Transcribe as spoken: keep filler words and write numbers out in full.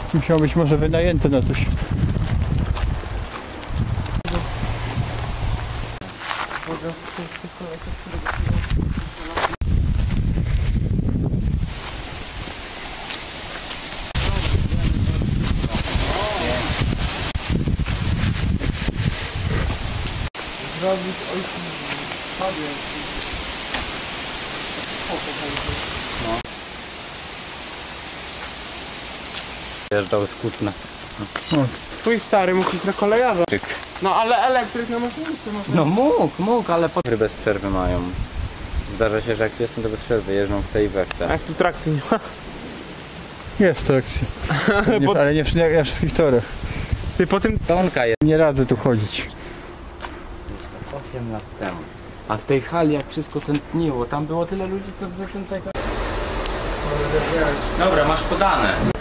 Musiało być może wynajęte na coś. Zrobić ojcu sobie. No. Jeżdżał skutne. O. Twój stary mógł iść na kolejarza. No ale elektryk na maszynie. No mógł, mógł, ale po... bez przerwy mają. Zdarza się, że jak jestem, to bez przerwy jeżdżą w tej i we w A te. jak tu trakcji nie ma? Jest trakcja. Nie, Bo- ale nie w na wszystkich torach. Ty po tym... Tonka jest Nie radzę tu chodzić. osiem lat temu. A w tej hali jak wszystko tętniło, tam było tyle ludzi, to zatem tego... Dobra, masz podane.